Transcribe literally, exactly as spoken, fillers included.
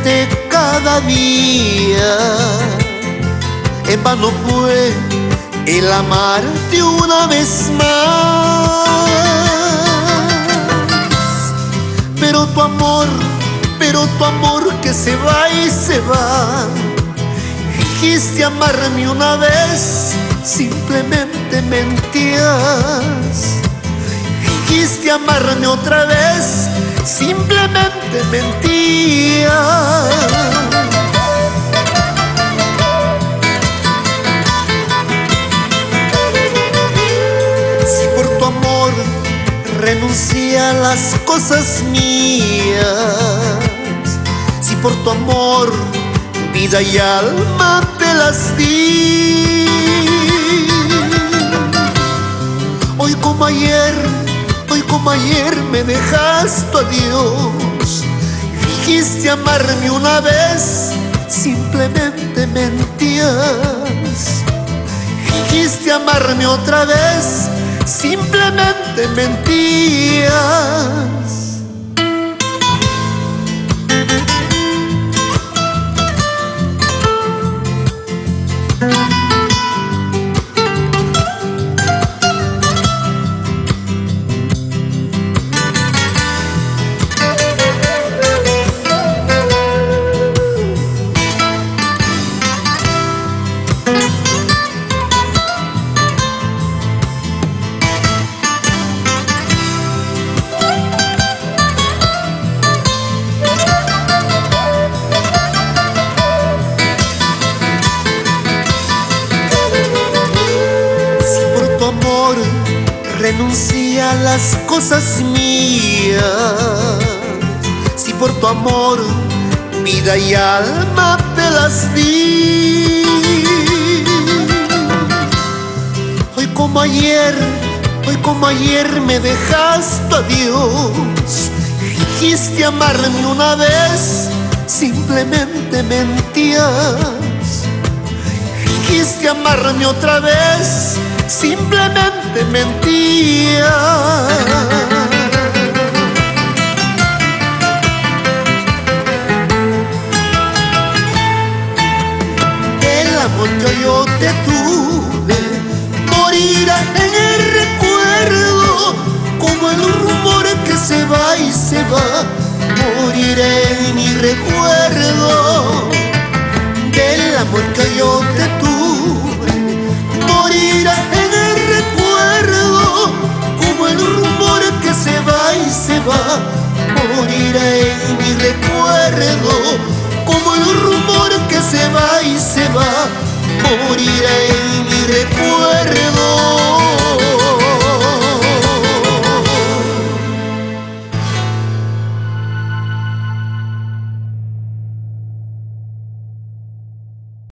quererte cada día. En vano fue el amarte una vez más. Pero tu amor, pero tu amor que se va y se va. Dijiste amarme una vez, simplemente mentías. Dijiste amarme otra vez, simplemente mentías. Si por tu amor renuncié a las cosas mías, si por tu amor vida y alma te las di, hoy como ayer, hoy como ayer me dejaste tu adiós. Dijiste amarme una vez, simplemente mentías. Dijiste amarme otra vez, simplemente mentías. Renuncié a las cosas mías, si por tu amor vida y alma te las di, hoy como ayer, hoy como ayer me dejaste tu adiós. Dijiste amarme una vez, simplemente mentías. Dijiste amarme otra vez, simplemente mentías. El amor que yo te tuve morirá en el recuerdo, como el rumor que se va y se va. Moriré en mi recuerdo del amor que yo te tuve. Morirá en el recuerdo, como el rumor que se va y se va. Morirá en mi recuerdo, como el rumor que se va y se va. Morirá en mi recuerdo.